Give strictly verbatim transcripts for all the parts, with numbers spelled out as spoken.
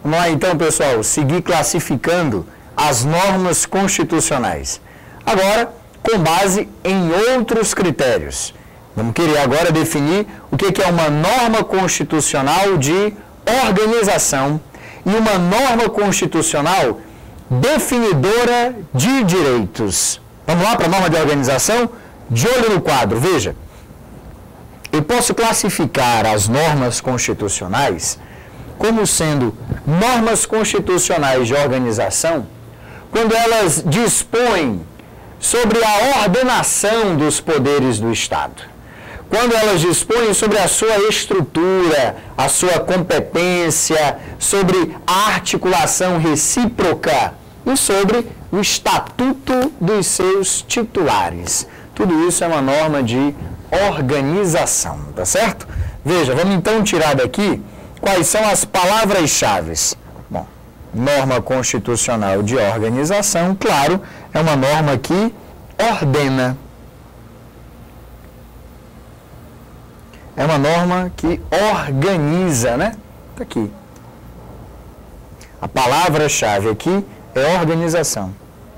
Vamos lá então, pessoal, seguir classificando as normas constitucionais. Agora, com base em outros critérios. Vamos querer agora definir o que é uma norma constitucional de organização e uma norma constitucional definidora de direitos. Vamos lá para a norma de organização? De olho no quadro, veja. Eu posso classificar as normas constitucionais como sendo normas constitucionais de organização quando elas dispõem sobre a ordenação dos poderes do Estado. Quando elas dispõem sobre a sua estrutura, a sua competência, sobre a articulação recíproca e sobre o estatuto dos seus titulares. Tudo isso é uma norma de organização, tá certo? Veja, vamos então tirar daqui quais são as palavras-chave. Bom, norma constitucional de organização, claro, é uma norma que ordena. É uma norma que organiza, né? Está aqui. A palavra-chave aqui é organização.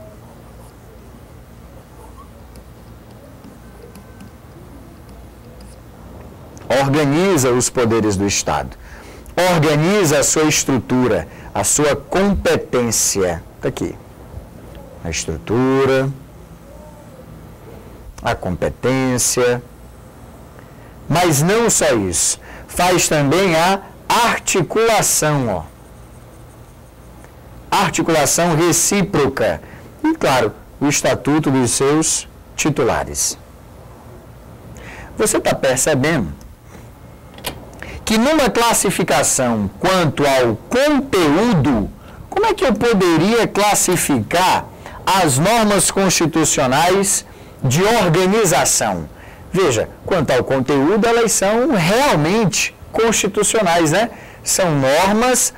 Organiza os poderes do Estado. Organiza a sua estrutura, a sua competência. Está aqui. A estrutura, a competência. Mas não só isso. Faz também a articulação, ó. Articulação recíproca. E, claro, o estatuto dos seus titulares. Você está percebendo que numa classificação quanto ao conteúdo, como é que eu poderia classificar as normas constitucionais de organização? Veja, quanto ao conteúdo, elas são realmente constitucionais, né? São normas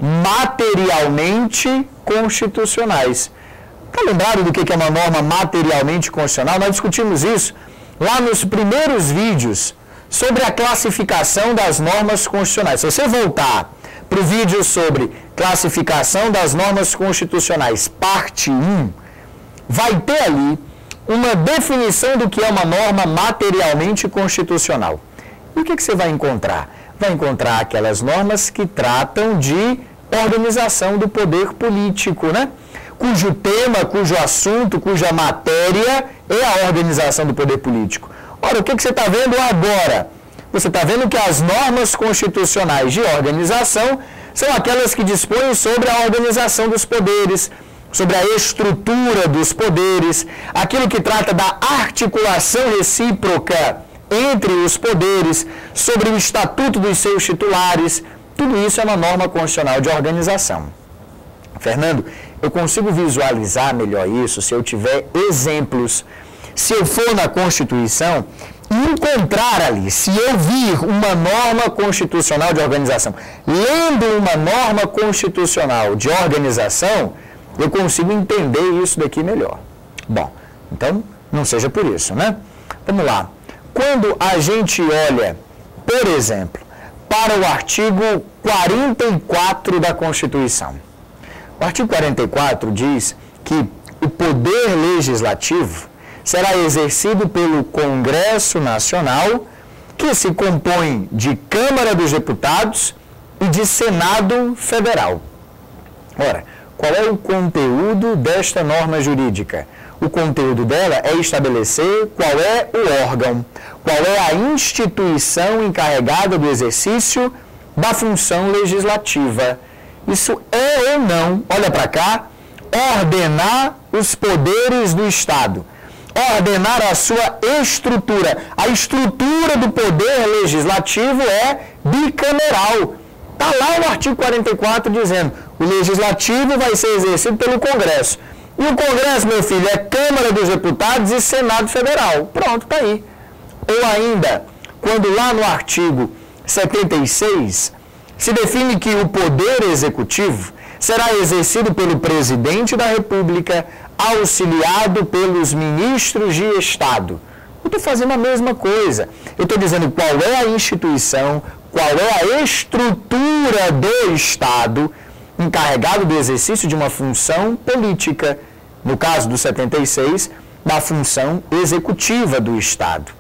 materialmente constitucionais. Está lembrado do que é uma norma materialmente constitucional? Nós discutimos isso lá nos primeiros vídeos sobre a classificação das normas constitucionais. Se você voltar para o vídeo sobre classificação das normas constitucionais, parte um, vai ter ali uma definição do que é uma norma materialmente constitucional. E o que, que você vai encontrar? Vai encontrar aquelas normas que tratam de organização do poder político, né? Cujo tema, cujo assunto, cuja matéria é a organização do poder político. Ora, o que, que você está vendo agora? Você está vendo que as normas constitucionais de organização são aquelas que dispõem sobre a organização dos poderes, sobre a estrutura dos poderes, aquilo que trata da articulação recíproca entre os poderes, sobre o estatuto dos seus titulares. Tudo isso é uma norma constitucional de organização. Fernando, eu consigo visualizar melhor isso se eu tiver exemplos. Se eu for na Constituição e encontrar ali, se eu vir uma norma constitucional de organização, lendo uma norma constitucional de organização, eu consigo entender isso daqui melhor. Bom, então, não seja por isso, né? Vamos lá. Quando a gente olha, por exemplo, para o artigo quarenta e quatro da Constituição. O artigo quarenta e quatro diz que o poder legislativo será exercido pelo Congresso Nacional, que se compõe de Câmara dos Deputados e de Senado Federal. Ora, qual é o conteúdo desta norma jurídica? O conteúdo dela é estabelecer qual é o órgão, qual é a instituição encarregada do exercício da função legislativa. Isso é ou não, olha para cá, ordenar os poderes do Estado, ordenar a sua estrutura. A estrutura do poder legislativo é bicameral. Está lá no artigo quarenta e quatro dizendo, o legislativo vai ser exercido pelo Congresso. E o Congresso, meu filho, é Câmara dos Deputados e Senado Federal. Pronto, está aí. Ou ainda, quando lá no artigo setenta e seis, se define que o poder executivo será exercido pelo presidente da República, auxiliado pelos ministros de Estado. Eu estou fazendo a mesma coisa. Eu estou dizendo qual é a instituição, qual é a estrutura do Estado encarregado do exercício de uma função política, no caso do setenta e seis, da função executiva do Estado.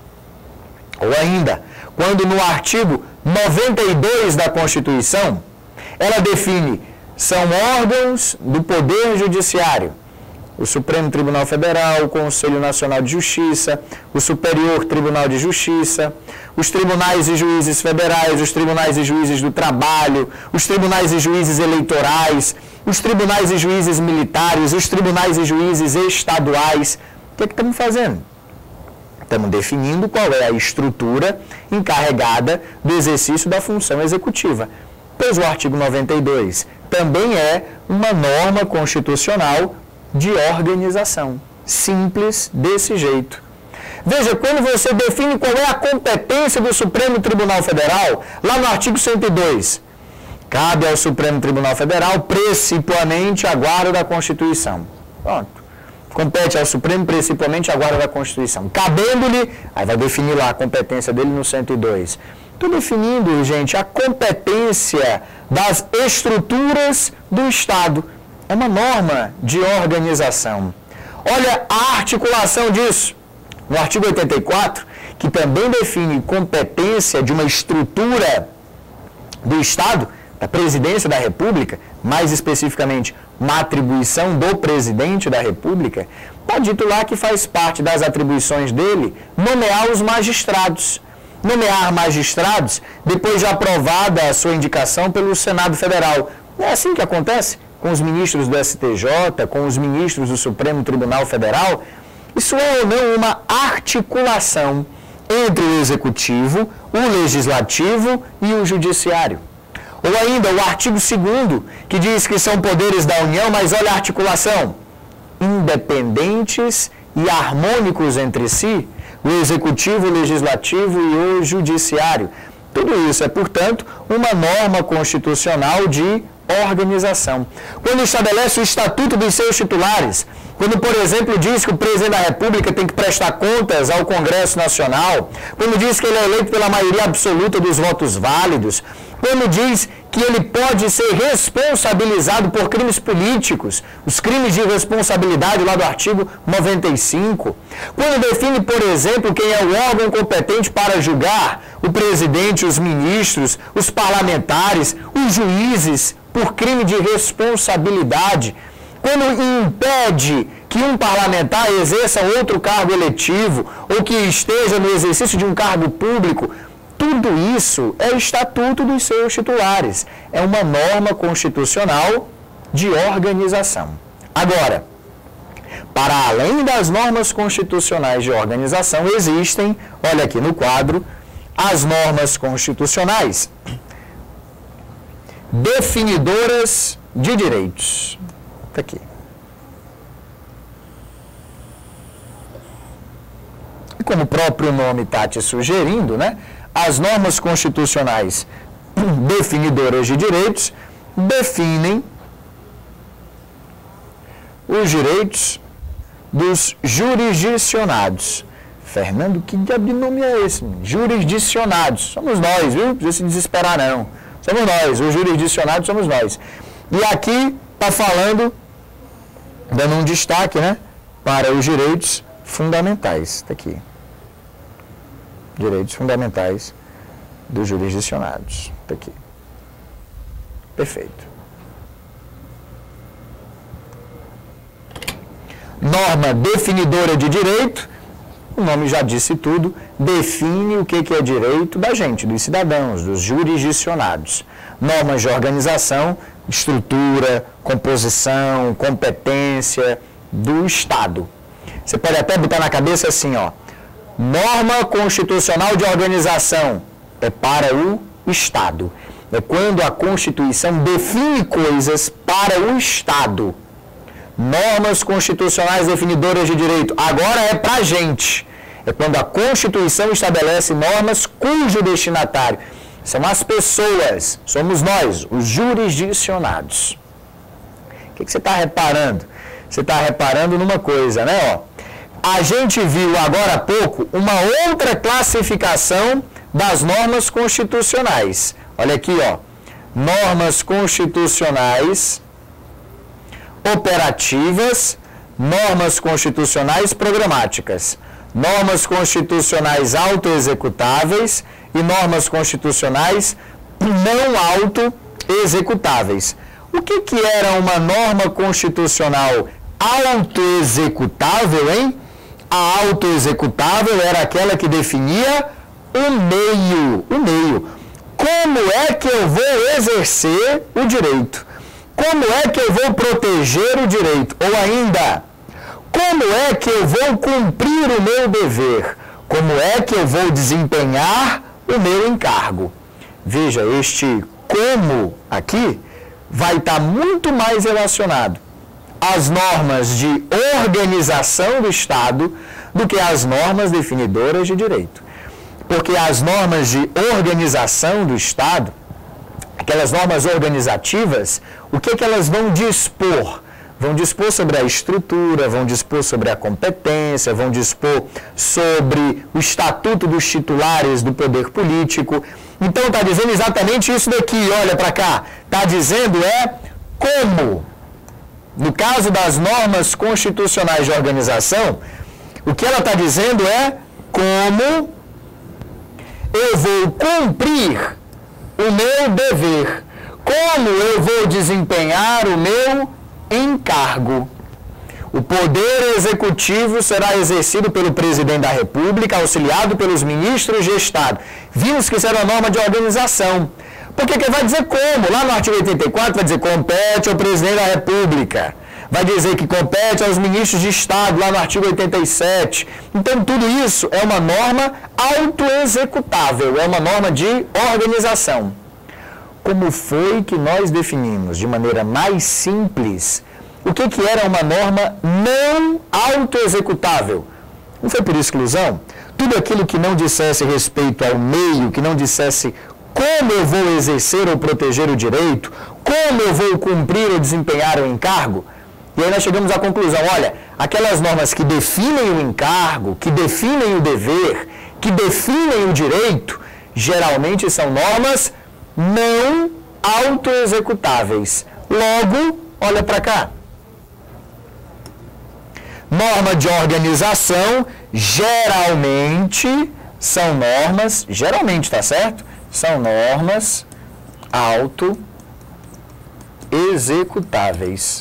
Ou ainda, quando no artigo noventa e dois da Constituição, ela define, são órgãos do Poder Judiciário, o Supremo Tribunal Federal, o Conselho Nacional de Justiça, o Superior Tribunal de Justiça, os tribunais e juízes federais, os tribunais e juízes do trabalho, os tribunais e juízes eleitorais, os tribunais e juízes militares, os tribunais e juízes estaduais. O que é que estamos fazendo? Estamos definindo qual é a estrutura encarregada do exercício da função executiva. Pois o artigo noventa e dois também é uma norma constitucional de organização. Simples desse jeito. Veja, quando você define qual é a competência do Supremo Tribunal Federal, lá no artigo cento e dois, cabe ao Supremo Tribunal Federal, principalmente, a guarda da Constituição. Pronto. Compete ao Supremo, principalmente, a guarda da Constituição. Cabendo-lhe, aí vai definir lá a competência dele no cento e dois. Estou definindo, gente, a competência das estruturas do Estado. É uma norma de organização. Olha a articulação disso. No artigo oitenta e quatro, que também define competência de uma estrutura do Estado, da Presidência da República, mais especificamente, uma atribuição do Presidente da República, está dito lá que faz parte das atribuições dele nomear os magistrados. Nomear magistrados depois de aprovada a sua indicação pelo Senado Federal. Não é assim que acontece com os ministros do S T J, com os ministros do Supremo Tribunal Federal? Isso é ou não uma articulação entre o Executivo, o Legislativo e o Judiciário. Ou ainda o artigo segundo, que diz que são poderes da União, mas olha a articulação, independentes e harmônicos entre si, o Executivo, o Legislativo e o Judiciário. Tudo isso é, portanto, uma norma constitucional de organização. Quando estabelece o Estatuto dos seus titulares, quando, por exemplo, diz que o Presidente da República tem que prestar contas ao Congresso Nacional, quando diz que ele é eleito pela maioria absoluta dos votos válidos, quando diz que ele pode ser responsabilizado por crimes políticos, os crimes de responsabilidade lá do artigo noventa e cinco, quando define, por exemplo, quem é o órgão competente para julgar o presidente, os ministros, os parlamentares, os juízes, por crime de responsabilidade, quando impede que um parlamentar exerça outro cargo eletivo ou que esteja no exercício de um cargo público, tudo isso é estatuto dos seus titulares. É uma norma constitucional de organização. Agora, para além das normas constitucionais de organização, existem, olha aqui no quadro, as normas constitucionais definidoras de direitos. Está aqui. E como o próprio nome está te sugerindo, né? As normas constitucionais definidoras de direitos definem os direitos dos jurisdicionados. Fernando, que diabo de nome é esse? Jurisdicionados. Somos nós, viu? Não precisa se desesperar, não. Somos nós, os jurisdicionados somos nós. E aqui está falando, dando um destaque, né? Para os direitos fundamentais. Está aqui. Direitos fundamentais dos jurisdicionados. Está aqui. Perfeito. Norma definidora de direito, o nome já disse tudo, define o que é direito da gente, dos cidadãos, dos jurisdicionados. Normas de organização, estrutura, composição, competência do Estado. Você pode até botar na cabeça assim, ó. Norma constitucional de organização é para o Estado. É quando a Constituição define coisas para o Estado. Normas constitucionais definidoras de direito, agora é para a gente. É quando a Constituição estabelece normas cujo destinatário são as pessoas, somos nós, os jurisdicionados. O que, que você está reparando? Você está reparando numa coisa, né? Ó, a gente viu agora há pouco uma outra classificação das normas constitucionais. Olha aqui, ó. normas constitucionais operativas, normas constitucionais programáticas, normas constitucionais autoexecutáveis e normas constitucionais não autoexecutáveis. O que que era uma norma constitucional autoexecutável, hein? A autoexecutável era aquela que definia o meio, o meio. Como é que eu vou exercer o direito? Como é que eu vou proteger o direito? Ou ainda, como é que eu vou cumprir o meu dever? Como é que eu vou desempenhar o meu encargo? Veja, este como aqui vai estar muito mais relacionado às normas de organização do Estado do que às normas definidoras de direito. Porque as normas de organização do Estado, aquelas normas organizativas, o que, que elas vão dispor? Vão dispor sobre a estrutura, vão dispor sobre a competência, vão dispor sobre o estatuto dos titulares do poder político. Então está dizendo exatamente isso daqui, olha para cá. Está dizendo é como, no caso das normas constitucionais de organização, o que ela está dizendo é como eu vou cumprir o meu dever, como eu vou desempenhar o meu encargo. O poder executivo será exercido pelo presidente da República, auxiliado pelos ministros de Estado. Vimos que isso era uma norma de organização. Porque que vai dizer como? Lá no artigo oitenta e quatro vai dizer compete ao presidente da República. Vai dizer que compete aos ministros de Estado, lá no artigo oitenta e sete. Então, tudo isso é uma norma autoexecutável, é uma norma de organização. Como foi que nós definimos de maneira mais simples o que, que era uma norma não autoexecutável? Não foi por exclusão? Tudo aquilo que não dissesse respeito ao meio, que não dissesse como eu vou exercer ou proteger o direito, como eu vou cumprir ou desempenhar o encargo. E aí nós chegamos à conclusão, olha, aquelas normas que definem o encargo, que definem o dever, que definem o direito, geralmente são normas não autoexecutáveis. Logo, olha para cá. Norma de organização, geralmente são normas, geralmente, tá certo? São normas autoexecutáveis.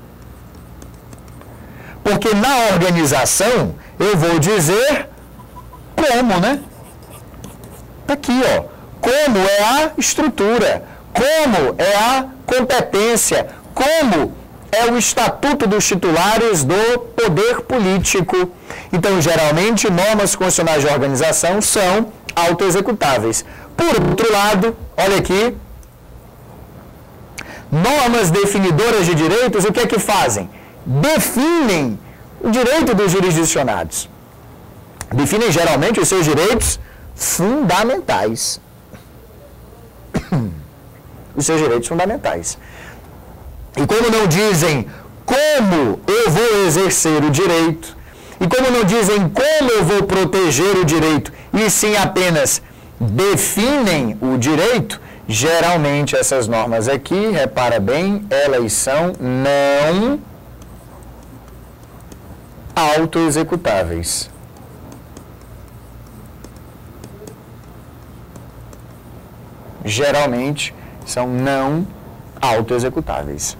Porque na organização, eu vou dizer como, né? Tá aqui, ó. Como é a estrutura, como é a competência, como é o estatuto dos titulares do poder político. Então, geralmente, normas constitucionais de organização são autoexecutáveis. Por outro lado, olha aqui, normas definidoras de direitos, o que é que fazem? Definem o direito dos jurisdicionados. Definem geralmente os seus direitos fundamentais. Os seus direitos fundamentais. E como não dizem como eu vou exercer o direito, e como não dizem como eu vou proteger o direito, e sim apenas definem o direito, geralmente essas normas aqui, repara bem, elas são não autoexecutáveis. Geralmente são não autoexecutáveis.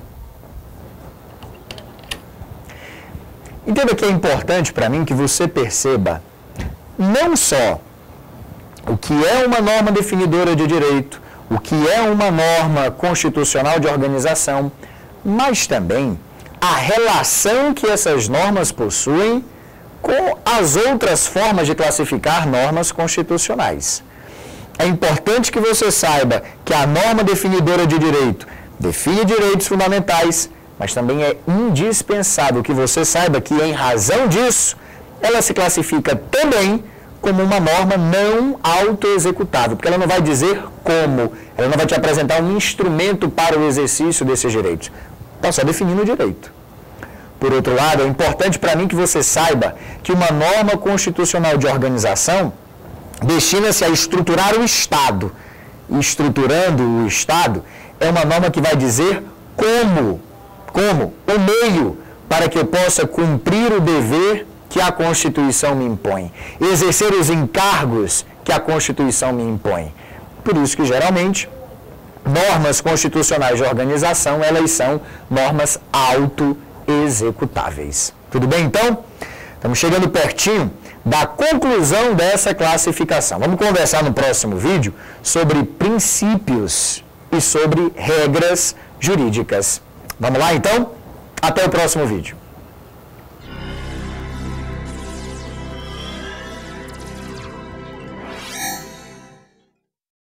Entenda que é importante para mim que você perceba não só o que é uma norma definidora de direito, o que é uma norma constitucional de organização, mas também a relação que essas normas possuem com as outras formas de classificar normas constitucionais. É importante que você saiba que a norma definidora de direito define direitos fundamentais, mas também é indispensável que você saiba que, em razão disso, ela se classifica também como uma norma não autoexecutável, porque ela não vai dizer como, ela não vai te apresentar um instrumento para o exercício desses direitos. Está só definindo o direito. Por outro lado, é importante para mim que você saiba que uma norma constitucional de organização destina-se a estruturar o Estado. E estruturando o Estado, é uma norma que vai dizer como, como, o meio para que eu possa cumprir o dever que a Constituição me impõe, exercer os encargos que a Constituição me impõe. Por isso que, geralmente, normas constitucionais de organização, elas são normas auto-executáveis. Tudo bem, então? Estamos chegando pertinho da conclusão dessa classificação. Vamos conversar no próximo vídeo sobre princípios e sobre regras jurídicas. Vamos lá, então? Até o próximo vídeo.